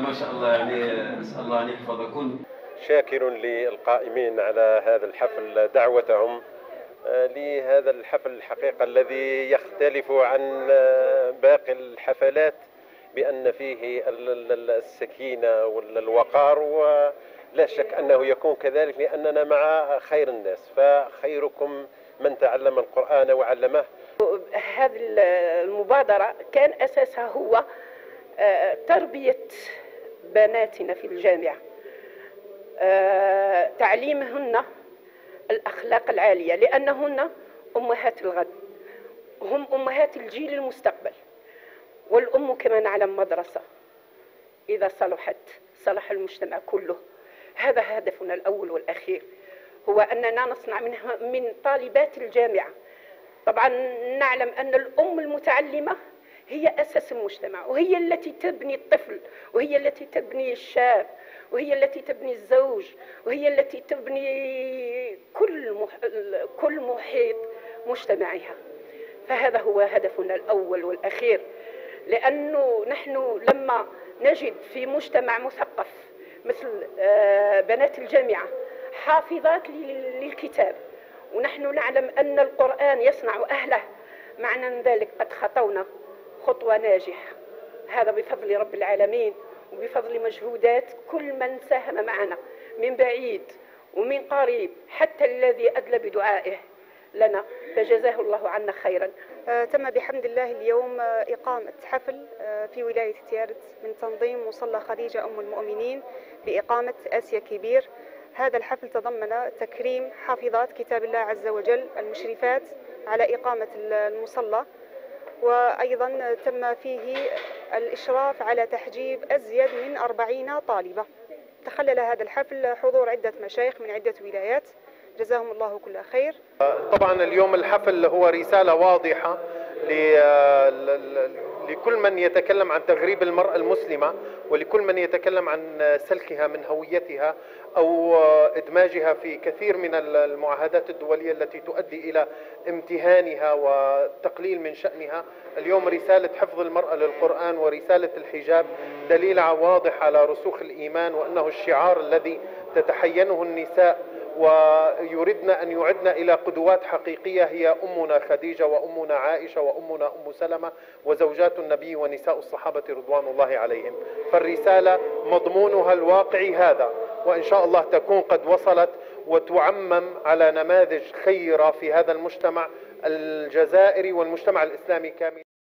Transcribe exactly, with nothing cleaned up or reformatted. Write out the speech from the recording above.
ما شاء الله، يعني نسأل الله أن يحفظكم. شاكر للقائمين على هذا الحفل دعوتهم لهذا الحفل الحقيقة الذي يختلف عن باقي الحفلات بأن فيه السكينة والوقار، ولا شك أنه يكون كذلك لأننا مع خير الناس، فخيركم من تعلم القرآن وعلمه. هذه المبادرة كان أساسها هو تربية بناتنا في الجامعة، تعليمهن الأخلاق العالية، لأنهن أمهات الغد، هم أمهات الجيل المستقبل. والأم كما نعلم مدرسة، إذا صلحت صلح المجتمع كله. هذا هدفنا الأول والأخير، هو أننا نصنع منها من طالبات الجامعة. طبعا نعلم أن الأم المتعلمة هي أساس المجتمع، وهي التي تبني الطفل، وهي التي تبني الشاب، وهي التي تبني الزوج، وهي التي تبني كل مح... كل محيط مجتمعها. فهذا هو هدفنا الأول والأخير، لأنه نحن لما نجد في مجتمع مثقف مثل بنات الجامعة حافظات للكتاب، ونحن نعلم أن القرآن يصنع أهله، معنى ذلك قد خطونا خطوة ناجحة. هذا بفضل رب العالمين وبفضل مجهودات كل من ساهم معنا من بعيد ومن قريب، حتى الذي أدلى بدعائه لنا، فجزاه الله عنا خيرا. آه تم بحمد الله اليوم آه إقامة حفل آه في ولاية تيارت من تنظيم مصلى خديجة أم المؤمنين بإقامة آسيا كبير. هذا الحفل تضمن تكريم حافظات كتاب الله عز وجل المشرفات على إقامة المصلى، وأيضا تم فيه الإشراف على تحجيب أزيد من أربعين طالبة. تخلل هذا الحفل حضور عدة مشايخ من عدة ولايات، جزاهم الله كل خير. طبعا اليوم الحفل هو رسالة واضحة لكل من يتكلم عن تغريب المرأة المسلمة، ولكل من يتكلم عن سلخها من هويتها أو إدماجها في كثير من المعاهدات الدولية التي تؤدي إلى امتهانها وتقليل من شأنها. اليوم رسالة حفظ المرأة للقرآن ورسالة الحجاب دليل واضح على رسوخ الإيمان، وأنه الشعار الذي تتحينه النساء ويردن أن يعدن إلى قدوات حقيقية هي أمنا خديجة وأمنا عائشة وأمنا أم سلمة وزوجات النبي ونساء الصحابة رضوان الله عليهم. فالرسالة مضمونها الواقعي هذا، وإن شاء الله تكون قد وصلت وتعمم على نماذج خيرة في هذا المجتمع الجزائري والمجتمع الإسلامي كامل.